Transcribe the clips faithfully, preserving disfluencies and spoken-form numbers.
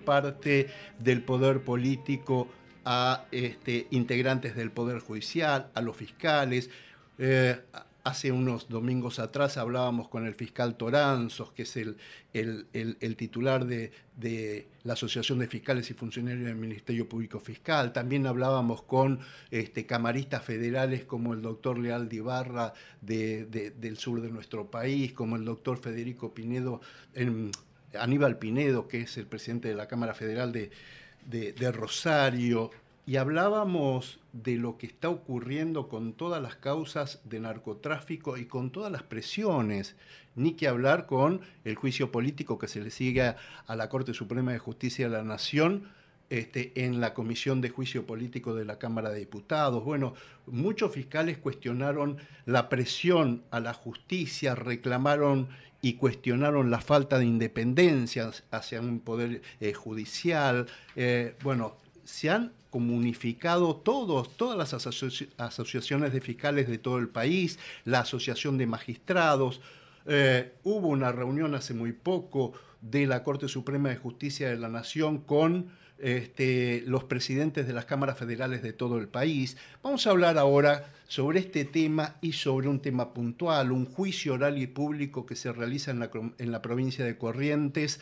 parte del poder político a este, integrantes del Poder Judicial, a los fiscales. Eh, hace unos domingos atrás hablábamos con el fiscal Toranzos, que es el, el, el, el titular de, de la Asociación de Fiscales y Funcionarios del Ministerio Público Fiscal. También hablábamos con este, camaristas federales como el doctor Leal Ibarra de, de, del sur de nuestro país, como el doctor Federico Pinedo, eh, Aníbal Pinedo, que es el presidente de la Cámara Federal de De, de Rosario, y hablábamos de lo que está ocurriendo con todas las causas de narcotráfico y con todas las presiones, ni que hablar con el juicio político que se le sigue a, a la Corte Suprema de Justicia de la Nación este, en la Comisión de Juicio Político de la Cámara de Diputados. Bueno, muchos fiscales cuestionaron la presión a la justicia, reclamaron y cuestionaron la falta de independencia hacia un poder eh, judicial. Eh, bueno, se han comunificado todos, todas las asoci asociaciones de fiscales de todo el país, la Asociación de Magistrados. Eh, hubo una reunión hace muy poco de la Corte Suprema de Justicia de la Nación con este, los presidentes de las cámaras federales de todo el país. Vamos a hablar ahora sobre este tema y sobre un tema puntual, un juicio oral y público que se realiza en la, en la provincia de Corrientes,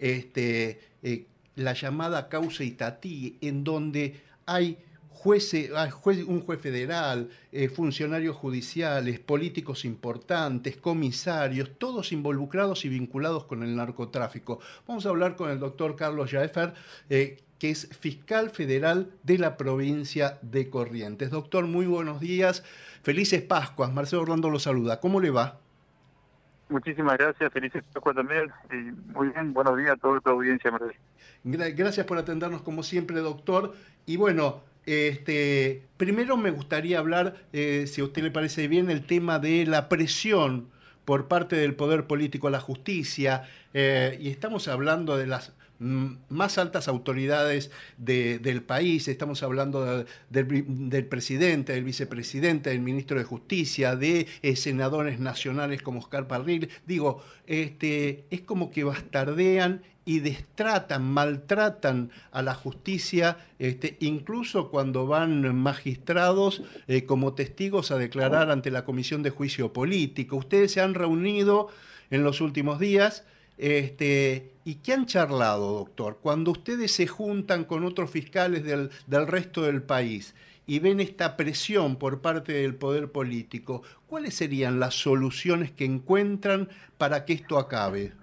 este, eh, la llamada causa Itatí, en donde hay jueces, juez, un juez federal, eh, funcionarios judiciales, políticos importantes, comisarios, todos involucrados y vinculados con el narcotráfico. Vamos a hablar con el doctor Carlos Jaeffer, eh, que es fiscal federal de la provincia de Corrientes. Doctor, muy buenos días, felices Pascuas. Marcelo Orlando lo saluda. ¿Cómo le va? Muchísimas gracias, felices Pascuas también. Y muy bien, buenos días a toda tu audiencia, Marcelo. Gracias por atendernos como siempre, doctor. Y bueno, este, primero me gustaría hablar, eh, si a usted le parece bien, el tema de la presión por parte del poder político a la justicia, eh, y estamos hablando de las más altas autoridades de, del país, estamos hablando de, del, del presidente, del vicepresidente, del ministro de Justicia, de eh, senadores nacionales como Oscar Parril. Digo, este, es como que bastardean y destratan, maltratan a la justicia, este, incluso cuando van magistrados eh, como testigos a declarar ante la Comisión de Juicio Político. Ustedes se han reunido en los últimos días. Este, ¿Y qué han charlado, doctor? Cuando ustedes se juntan con otros fiscales del, del resto del país y ven esta presión por parte del poder político, ¿cuáles serían las soluciones que encuentran para que esto acabe?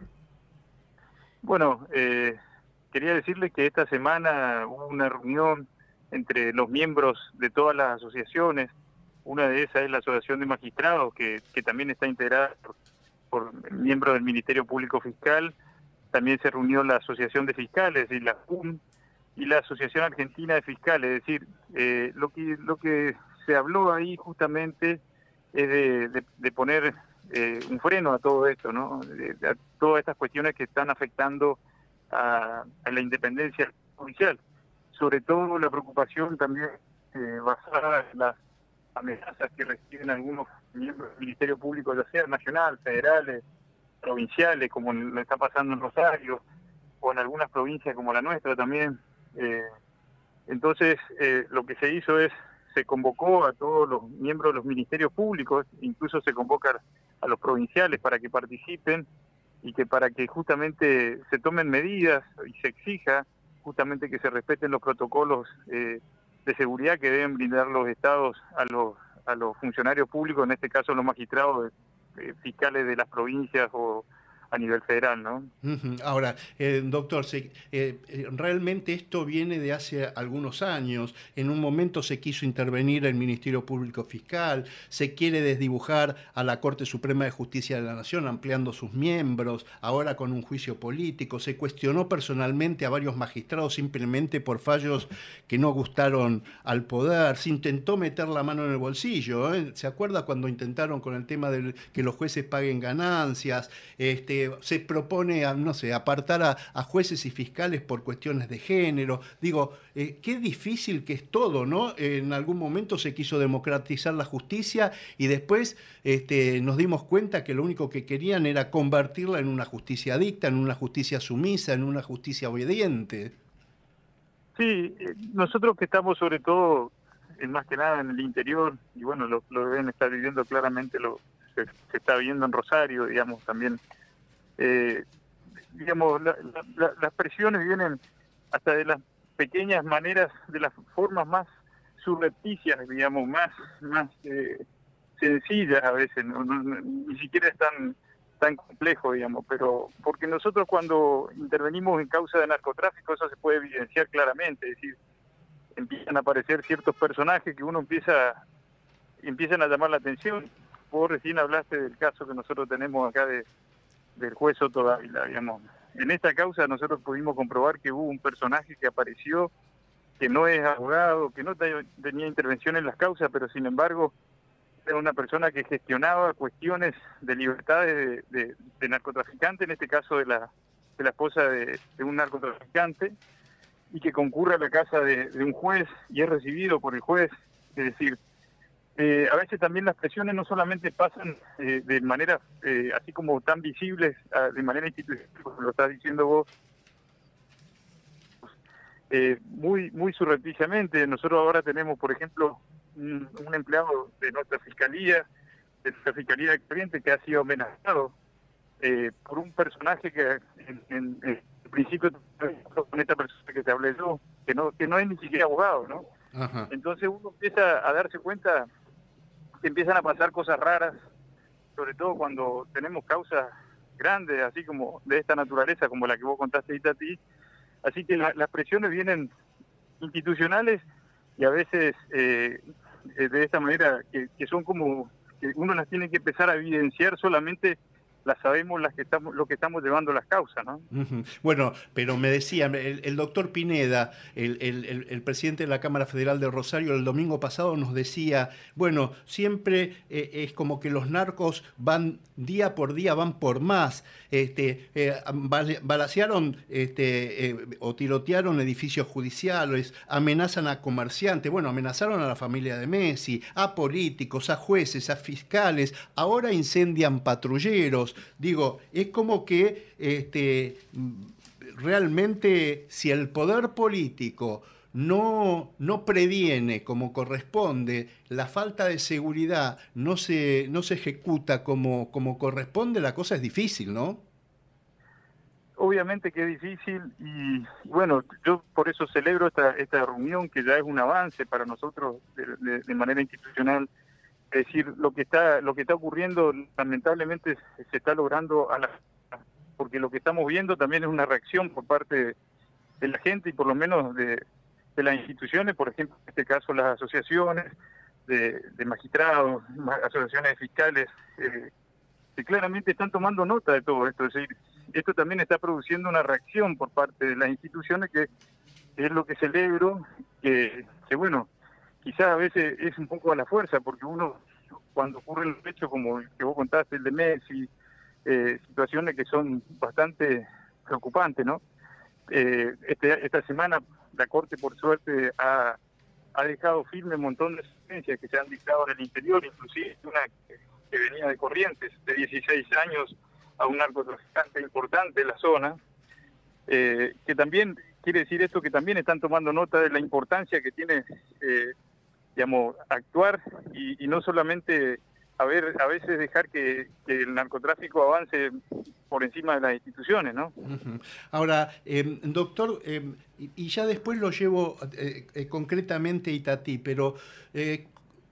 Bueno, eh, quería decirle que esta semana hubo una reunión entre los miembros de todas las asociaciones. Una de esas es la Asociación de Magistrados, que, que también está integrada por por miembros del Ministerio Público Fiscal. También se reunió la Asociación de Fiscales y la J U M y la Asociación Argentina de Fiscales. Es decir, eh, lo que lo que se habló ahí justamente es de, de, de poner eh, un freno a todo esto, ¿no? De, de, a todas estas cuestiones que están afectando a, a la independencia judicial. Sobre todo la preocupación también eh, basada en las amenazas que reciben algunos miembros del Ministerio Público, ya sea nacional, federales, provinciales, como lo está pasando en Rosario, o en algunas provincias como la nuestra también. Eh, entonces, eh, lo que se hizo es, se convocó a todos los miembros de los ministerios públicos, incluso se convoca a los provinciales para que participen y que para que justamente se tomen medidas y se exija justamente que se respeten los protocolos eh, de seguridad que deben brindar los estados a los a los funcionarios públicos, en este caso los magistrados eh, fiscales de las provincias o a nivel federal, ¿no? Uh-huh. Ahora, eh, doctor, se, eh, realmente esto viene de hace algunos años. En un momento se quiso intervenir el Ministerio Público Fiscal, se quiere desdibujar a la Corte Suprema de Justicia de la Nación, ampliando sus miembros, ahora con un juicio político. Se cuestionó personalmente a varios magistrados simplemente por fallos que no gustaron al poder. Se intentó meter la mano en el bolsillo, ¿eh? ¿Se acuerda cuando intentaron con el tema de que los jueces paguen ganancias? Este, este, se propone, a, no sé, apartar a, a jueces y fiscales por cuestiones de género. Digo, eh, qué difícil que es todo, ¿no? En algún momento se quiso democratizar la justicia y después este, nos dimos cuenta que lo único que querían era convertirla en una justicia dicta, en una justicia sumisa, en una justicia obediente. Sí, eh, nosotros que estamos sobre todo, eh, más que nada en el interior, y bueno, lo, lo deben estar viviendo claramente, lo se, se está viendo en Rosario, digamos, también, eh, digamos, la, la, la, las presiones vienen hasta de las pequeñas maneras, de las formas más subrepticias, digamos, más, más eh, sencillas a veces, no, no, no, ni siquiera es tan tan complejo, digamos, pero porque nosotros cuando intervenimos en causa de narcotráfico eso se puede evidenciar claramente, es decir, empiezan a aparecer ciertos personajes que uno empieza, empiezan a llamar la atención. Vos recién hablaste del caso que nosotros tenemos acá de, del juez Soto Dávila, digamos. En esta causa nosotros pudimos comprobar que hubo un personaje que apareció, que no es abogado, que no tenía intervención en las causas, pero sin embargo era una persona que gestionaba cuestiones de libertades de, de, de narcotraficante, en este caso de la, de la esposa de, de un narcotraficante, y que concurre a la casa de, de un juez y es recibido por el juez. Es decir, eh, a veces también las presiones no solamente pasan eh, de manera eh, así como tan visibles, a, de manera institucional, como lo estás diciendo vos, eh, muy, muy surrepticiamente. Nosotros ahora tenemos, por ejemplo, un, un empleado de nuestra fiscalía, de nuestra fiscalía de Corrientes, que ha sido amenazado eh, por un personaje que en, en, en el principio con esta persona que te hablé yo, que no, que no es ni siquiera abogado, ¿no? Ajá. Entonces uno empieza a darse cuenta que empiezan a pasar cosas raras, sobre todo cuando tenemos causas grandes, así como de esta naturaleza, como la que vos contaste, Itatí. Así que la, las presiones vienen institucionales y a veces eh, de esta manera que, que son como que uno las tiene que empezar a evidenciar, solamente las sabemos las que estamos, lo que estamos llevando las causas, ¿no? Uh-huh. Bueno, pero me decía, el, el doctor Pineda, el, el, el, el presidente de la Cámara Federal de Rosario, el domingo pasado nos decía, bueno, siempre eh, es como que los narcos van día por día, van por más. Este, eh, balacearon este, eh, o tirotearon edificios judiciales, amenazan a comerciantes, bueno, amenazaron a la familia de Messi, a políticos, a jueces, a fiscales, ahora incendian patrulleros. Digo, es como que este, realmente si el poder político no, no previene como corresponde, la falta de seguridad no se, no se ejecuta como, como corresponde, la cosa es difícil, ¿no? Obviamente que es difícil y bueno, yo por eso celebro esta, esta reunión, que ya es un avance para nosotros de, de, de manera institucional. Es decir, lo que está lo que está ocurriendo lamentablemente se está logrando a la porque lo que estamos viendo también es una reacción por parte de la gente y por lo menos de, de las instituciones, por ejemplo, en este caso las asociaciones de, de magistrados, asociaciones de fiscales, eh, que claramente están tomando nota de todo esto. Es decir, esto también está produciendo una reacción por parte de las instituciones que, que es lo que celebro, que, que bueno, quizás a veces es un poco a la fuerza, porque uno, cuando ocurren los hechos como el que vos contaste, el de Messi, eh, situaciones que son bastante preocupantes, ¿no? Eh, este, esta semana la Corte, por suerte, ha, ha dejado firme un montón de sentencias que se han dictado en el interior, inclusive una que, que venía de Corrientes, de dieciséis años, a un narcotraficante importante de la zona, eh, que también, quiere decir esto, que también están tomando nota de la importancia que tiene, eh, digamos, actuar y, y no solamente a ver, a veces dejar que, que el narcotráfico avance por encima de las instituciones, ¿no? Uh-huh. Ahora, eh, doctor, eh, y ya después lo llevo eh, eh, concretamente a Itatí, pero eh,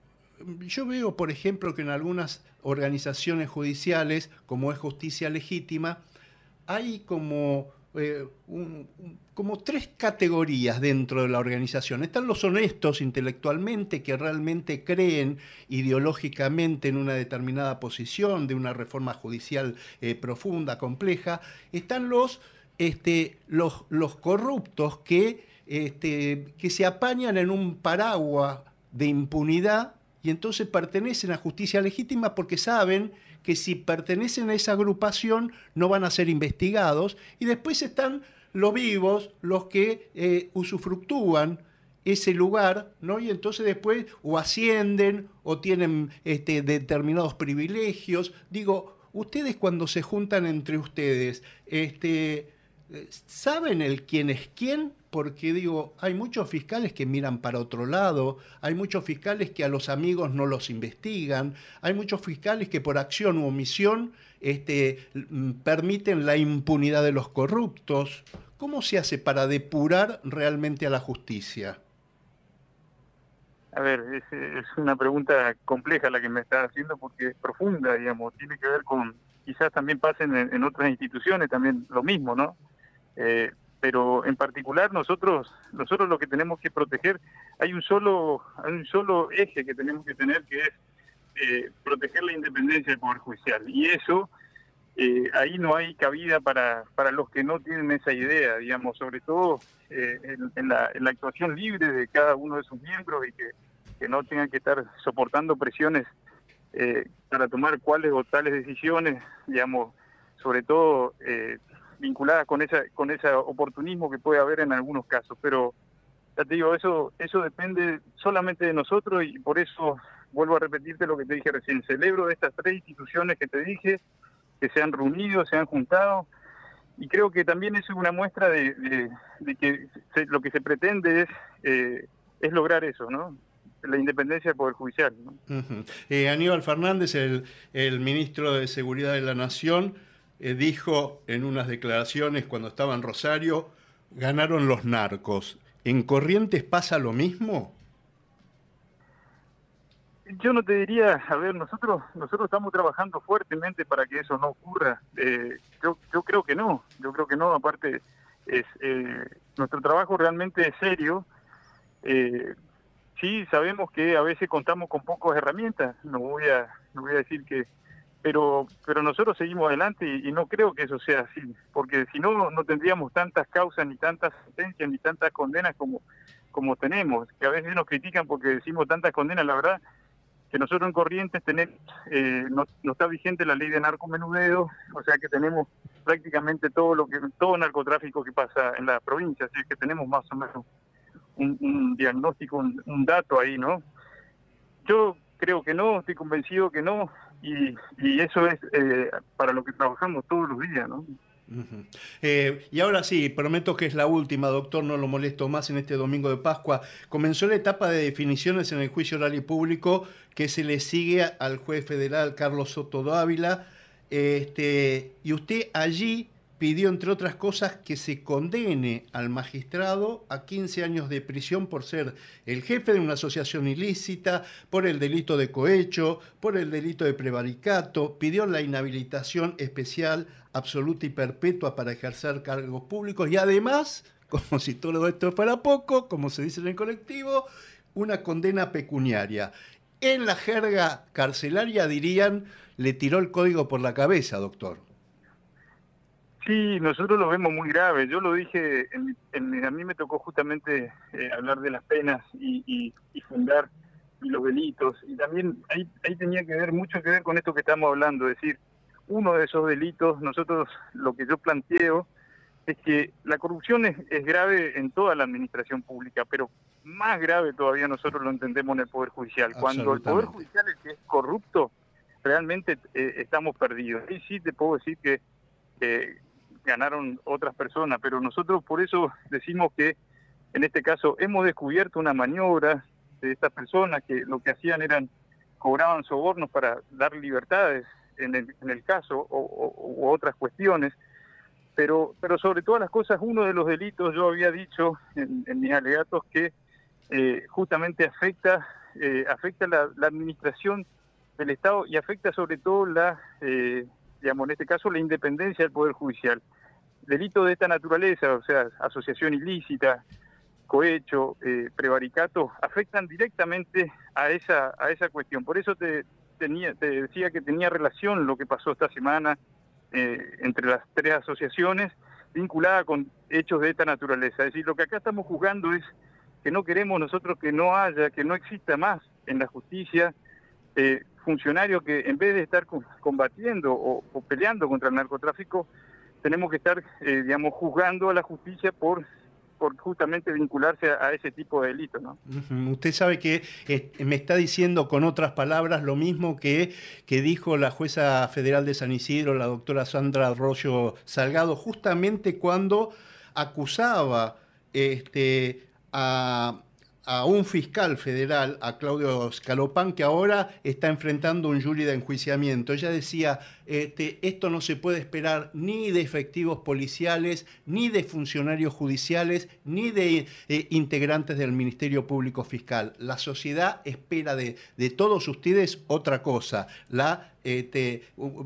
yo veo, por ejemplo, que en algunas organizaciones judiciales, como es Justicia Legítima, hay como Eh, un, un, como tres categorías dentro de la organización. Están los honestos intelectualmente, que realmente creen ideológicamente en una determinada posición de una reforma judicial eh, profunda, compleja. Están los, este, los, los corruptos que, este, que se apañan en un paraguas de impunidad y entonces pertenecen a Justicia Legítima porque saben que si pertenecen a esa agrupación no van a ser investigados, y después están los vivos, los que eh, usufructúan ese lugar, ¿no? Y entonces después o ascienden o tienen este, determinados privilegios. Digo, ustedes cuando se juntan entre ustedes, este, ¿saben el quién es quién? Porque digo, hay muchos fiscales que miran para otro lado, hay muchos fiscales que a los amigos no los investigan, hay muchos fiscales que por acción u omisión este, permiten la impunidad de los corruptos. ¿Cómo se hace para depurar realmente a la justicia? A ver, es, es una pregunta compleja la que me está haciendo porque es profunda, digamos, tiene que ver con, quizás también pasen en, en otras instituciones también lo mismo, ¿no? Eh, pero en particular nosotros nosotros lo que tenemos que proteger, hay un solo hay un solo eje que tenemos que tener, que es eh, proteger la independencia del Poder Judicial, y eso eh, ahí no hay cabida para para los que no tienen esa idea, digamos, sobre todo eh, en, en, la, en la actuación libre de cada uno de sus miembros, y que, que no tengan que estar soportando presiones eh, para tomar cuáles o tales decisiones, digamos, sobre todo eh, vinculadas con esa con ese oportunismo que puede haber en algunos casos. Pero ya te digo, eso eso depende solamente de nosotros, y por eso vuelvo a repetirte lo que te dije recién. Celebro de estas tres instituciones que te dije, que se han reunido, se han juntado, y creo que también eso es una muestra de, de, de que se, lo que se pretende es eh, es lograr eso, ¿no? La independencia del Poder Judicial, ¿no? Uh-huh. eh, Aníbal Fernández, el, el ministro de Seguridad de la Nación, Eh, dijo en unas declaraciones cuando estaba en Rosario, ganaron los narcos. ¿En Corrientes pasa lo mismo? Yo no te diría, a ver, nosotros nosotros estamos trabajando fuertemente para que eso no ocurra. Eh, yo, yo creo que no, yo creo que no, aparte es eh, nuestro trabajo realmente es serio. Eh, sí, sabemos que a veces contamos con pocas herramientas, no voy a, no voy a decir que pero pero nosotros seguimos adelante, y, y no creo que eso sea así, porque si no, no tendríamos tantas causas, ni tantas sentencias, ni tantas condenas como, como tenemos, que a veces nos critican porque decimos tantas condenas. La verdad que nosotros en Corrientes tenemos, eh, no, no está vigente la ley de narcomenudeo, o sea que tenemos prácticamente todo lo que todo narcotráfico que pasa en la provincia, así que tenemos más o menos un, un diagnóstico, un, un dato ahí, ¿no? Yo creo que no, estoy convencido que no, y, y eso es eh, para lo que trabajamos todos los días, ¿no? Uh-huh. eh, y ahora sí, prometo que es la última, doctor, no lo molesto más en este domingo de Pascua. Comenzó la etapa de definiciones en el juicio oral y público que se le sigue al juez federal Carlos Soto Dávila, este, y usted allí pidió, entre otras cosas, que se condene al magistrado a quince años de prisión por ser el jefe de una asociación ilícita, por el delito de cohecho, por el delito de prevaricato. Pidió la inhabilitación especial, absoluta y perpetua para ejercer cargos públicos, y además, como si todo esto fuera poco, como se dice en el colectivo, una condena pecuniaria. En la jerga carcelaria dirían, le tiró el código por la cabeza, doctor. Sí, nosotros lo vemos muy grave. Yo lo dije, en, en, a mí me tocó justamente eh, hablar de las penas y, y, y fundar y los delitos, y también ahí, ahí tenía que ver mucho que ver con esto que estamos hablando, es decir, uno de esos delitos, nosotros lo que yo planteo es que la corrupción es, es grave en toda la administración pública, pero más grave todavía nosotros lo entendemos en el Poder Judicial. Cuando el Poder Judicial es que es corrupto, realmente eh, estamos perdidos. Y sí te puedo decir que eh, ganaron otras personas, pero nosotros por eso decimos que en este caso hemos descubierto una maniobra de estas personas que lo que hacían eran, cobraban sobornos para dar libertades en el, en el caso, o, o u otras cuestiones, pero pero sobre todas las cosas, uno de los delitos, yo había dicho en, en mis alegatos que eh, justamente afecta eh, afecta la, la administración del Estado, y afecta sobre todo la eh, digamos, en este caso, la independencia del Poder Judicial. Delitos de esta naturaleza, o sea, asociación ilícita, cohecho, eh, prevaricato, afectan directamente a esa a esa cuestión. Por eso te tenía te decía que tenía relación lo que pasó esta semana eh, entre las tres asociaciones, vinculada con hechos de esta naturaleza. Es decir, lo que acá estamos juzgando es que no queremos nosotros que no haya, que no exista más en la justicia, eh, funcionarios que en vez de estar combatiendo o, o peleando contra el narcotráfico, tenemos que estar, eh, digamos, juzgando a la justicia por, por justamente vincularse a, a ese tipo de delitos, ¿no? Uh-huh. Usted sabe que eh, me está diciendo con otras palabras lo mismo que, que dijo la jueza federal de San Isidro, la doctora Sandra Arroyo Salgado, justamente cuando acusaba este, a... a un fiscal federal, a Claudio Scalopán, que ahora está enfrentando un jury de enjuiciamiento. Ella decía, este, esto no se puede esperar ni de efectivos policiales, ni de funcionarios judiciales, ni de eh, integrantes del Ministerio Público Fiscal. La sociedad espera de, de todos ustedes otra cosa, la, este,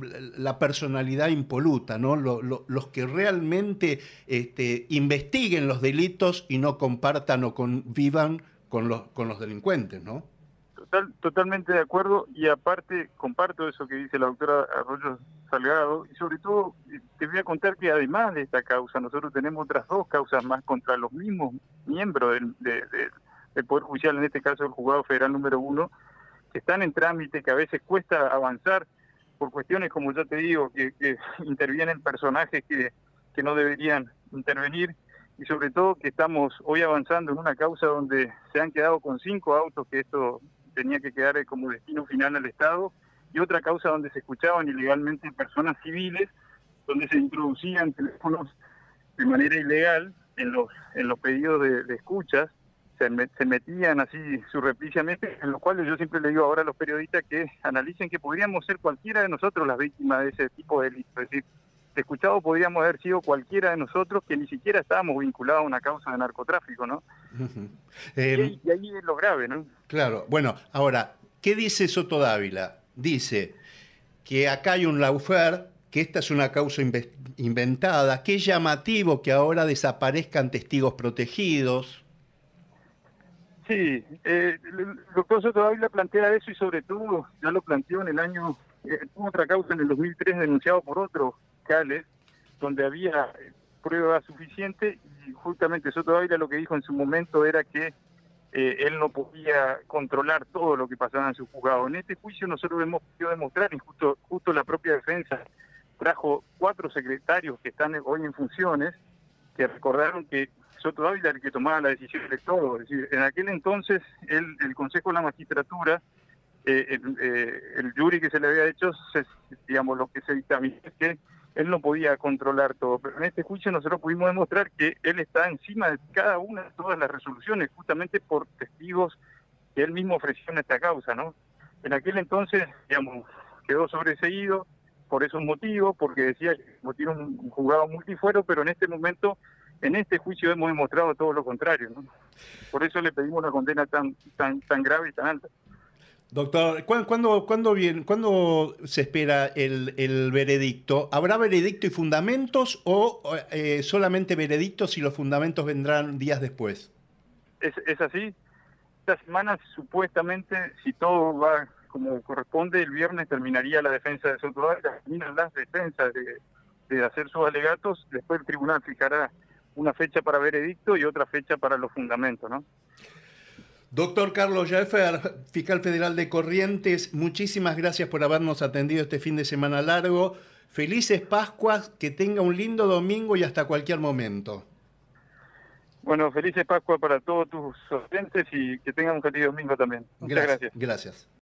la personalidad impoluta, ¿no? Lo, lo, los que realmente este, investiguen los delitos y no compartan o convivan con los, con los delincuentes, ¿no? Total, totalmente de acuerdo, y aparte comparto eso que dice la doctora Arroyo Salgado, y sobre todo te voy a contar que además de esta causa, nosotros tenemos otras dos causas más contra los mismos miembros del, de, de, del Poder Judicial, en este caso el Juzgado Federal número uno, que están en trámite, que a veces cuesta avanzar por cuestiones, como yo te digo, que, que intervienen personajes que, que no deberían intervenir, y sobre todo que estamos hoy avanzando en una causa donde se han quedado con cinco autos, que esto tenía que quedar como destino final al Estado, y otra causa donde se escuchaban ilegalmente personas civiles, donde se introducían teléfonos de manera ilegal en los en los pedidos de, de escuchas, se, met, se metían así surrepticiamente, en los cuales yo siempre le digo ahora a los periodistas que analicen que podríamos ser cualquiera de nosotros las víctimas de ese tipo de delitos, es decir, escuchado podríamos haber sido cualquiera de nosotros que ni siquiera estábamos vinculados a una causa de narcotráfico, ¿no? Uh-huh. y, eh, ahí, y ahí es lo grave, ¿no? Claro, bueno, ahora, ¿qué dice Soto Dávila? Dice que acá hay un lawfare, que esta es una causa inventada, que es llamativo que ahora desaparezcan testigos protegidos. Sí, eh, el doctor Soto Dávila plantea eso y sobre todo ya lo planteó en el año, eh, otra causa en el dos mil tres denunciado por otros fiscales, donde había prueba suficiente, y justamente Soto Dávila lo que dijo en su momento era que eh, él no podía controlar todo lo que pasaba en su juzgado. En este juicio nosotros hemos podido demostrar, y justo, justo la propia defensa trajo cuatro secretarios que están hoy en funciones, que recordaron que Soto Dávila era el que tomaba la decisión de todo. Es decir, en aquel entonces el, el Consejo de la Magistratura, eh, el, eh, el jury que se le había hecho, se, digamos, lo que se dictaminó es que él no podía controlar todo, pero en este juicio nosotros pudimos demostrar que él está encima de cada una de todas las resoluciones, justamente por testigos que él mismo ofreció en esta causa, ¿no? En aquel entonces, digamos, quedó sobreseído por esos motivos, porque decía que tiene un juzgado multifuero, pero en este momento, en este juicio hemos demostrado todo lo contrario, ¿no? Por eso le pedimos una condena tan tan tan grave y tan alta. Doctor, ¿cuándo, cuándo, bien, ¿cuándo se espera el, el veredicto? ¿Habrá veredicto y fundamentos o eh, solamente veredictos y los fundamentos vendrán días después? Es, es así. Esta semana supuestamente, si todo va como corresponde, el viernes terminaría la defensa de Soto Dávila, terminan las defensas de, de hacer sus alegatos, después el tribunal fijará una fecha para veredicto y otra fecha para los fundamentos, ¿no? Doctor Carlos Jaeffer, fiscal federal de Corrientes, muchísimas gracias por habernos atendido este fin de semana largo. Felices Pascuas, que tenga un lindo domingo y hasta cualquier momento. Bueno, felices Pascuas para todos tus oyentes y que tengan un feliz domingo también. Muchas gracias. Gracias. gracias.